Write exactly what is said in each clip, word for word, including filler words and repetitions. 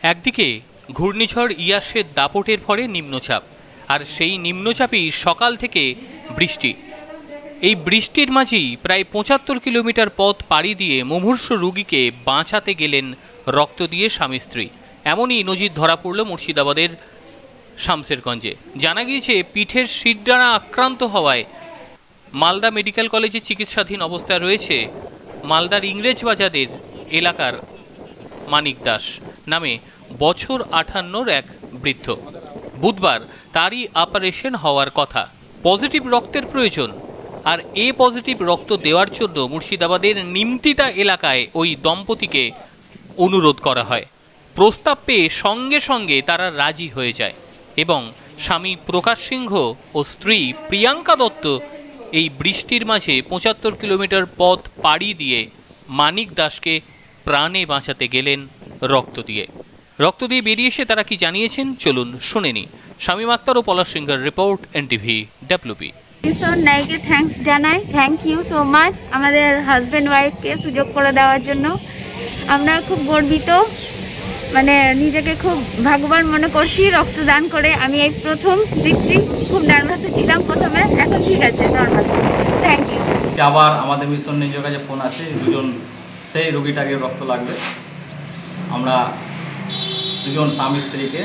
একদিকে ঘূর্ণিঝড় ইয়াসের দাপটের ফলে নিম্নচাপ, আর সেই নিম্নচাপেই সকাল থেকে বৃষ্টি। এই বৃষ্টির মাঝেই প্রায় পঁচাত্তর কিলোমিটার পথ পাড়ি দিয়ে মুমূর্ষু রোগীকে বাঁচাতে গেলেন রক্ত দিয়ে স্বামী স্ত্রী। এমনই নজির ধরা পড়ল মুর্শিদাবাদের শামসেরগঞ্জে। জানা গিয়েছে, পিঠের শিরদাঁড়া আক্রান্ত হওয়ায় মালদা মেডিকেল কলেজে চিকিৎসাধীন অবস্থায় রয়েছে মালদার ইংরেজবাজারের এলাকার মানিক দাস নামে বছর আটান্নর এক বৃদ্ধ। বুধবার তারই অপারেশন হওয়ার কথা। পজিটিভ রক্তের প্রয়োজন, আর এ পজিটিভ রক্ত দেওয়ার জন্য মুর্শিদাবাদের নিমতিতা এলাকায় ওই দম্পতিকে অনুরোধ করা হয়। প্রস্তাব পেয়ে সঙ্গে সঙ্গে তারা রাজি হয়ে যায় এবং স্বামী প্রকাশ সিংহ ও স্ত্রী প্রিয়াঙ্কা দত্ত এই বৃষ্টির মাঝে পঁচাত্তর কিলোমিটার পথ পাড়ি দিয়ে মানিক দাসকে প্রাণে বাঁচাতে গেলেন রক্ত দিয়ে। রক্ত দিয়ে বেরিয়ে এসে তারা কি জানিয়েছেন, চলুন শুনে নি। শামীম আক্তার ও পলাশ সিংহের রিপোর্ট, এনটিভি ডাব্লিউবি। নাইকে থ্যাঙ্কস জানাই, থ্যাংক ইউ সো মাচ আমাদের হাজব্যান্ড ওয়াইফকে সুযোগ করে দেওয়ার জন্য। আমরা খুব গর্বিত, মানে নিজেকে খুব ভাগ্যবান মনে করছি রক্তদান করে। আমি এই প্রথম দিচ্ছি, খুব নার্ভাসে ছিলাম প্রথমে, এখন ঠিক আছে, নর্মাল। Thank you. আবার আমাদের মিশন নিজের কাছে ফোন আসে, দুজন সেই রোগীটাকে রক্ত লাগবে। আমরা দুজন স্বামী স্ত্রীকে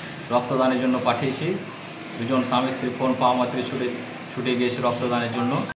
রক্তদানের জন্য পাঠিয়েছি। দুজন স্বামী স্ত্রী ফোন পাওয়া মাত্রই ছুটে ছুটে গিয়েছে রক্তদানের জন্য।